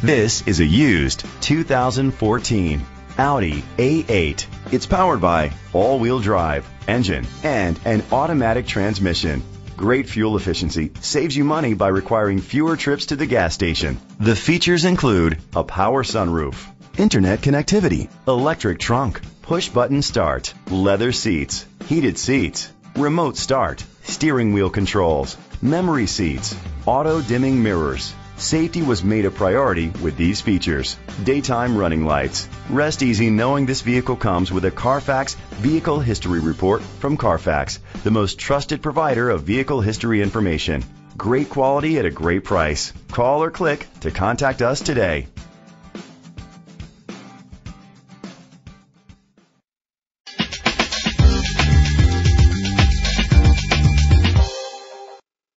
This is a used 2014 Audi A8. It's powered by all-wheel drive engine and an automatic transmission. Great fuel efficiency saves you money by requiring fewer trips to the gas station. The features include a power sunroof, internet connectivity, electric trunk, push-button start, leather seats, heated seats, remote start, steering wheel controls, memory seats, auto-dimming mirrors. Safety was made a priority with these features: daytime running lights. Rest easy knowing this vehicle comes with a Carfax Vehicle History Report from Carfax, the most trusted provider of vehicle history information. Great quality at a great price. Call or click to contact us today.